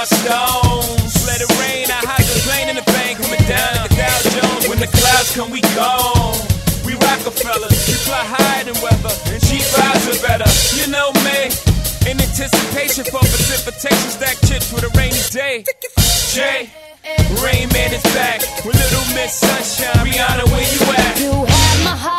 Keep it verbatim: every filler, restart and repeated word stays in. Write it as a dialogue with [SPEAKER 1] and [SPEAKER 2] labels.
[SPEAKER 1] my stones. Let it rain, I hide the plane in the bank. Coming down like a Dow Jones. When the clouds come, we gone. We Rockefellers, we fly higher than weather, and cheap vibes are better. You know me, in anticipation for precipitation, stack chips with a rainy day. Jay, Rain Man is back with Little Miss Sunshine. Rihanna, where you at?
[SPEAKER 2] You have my heart.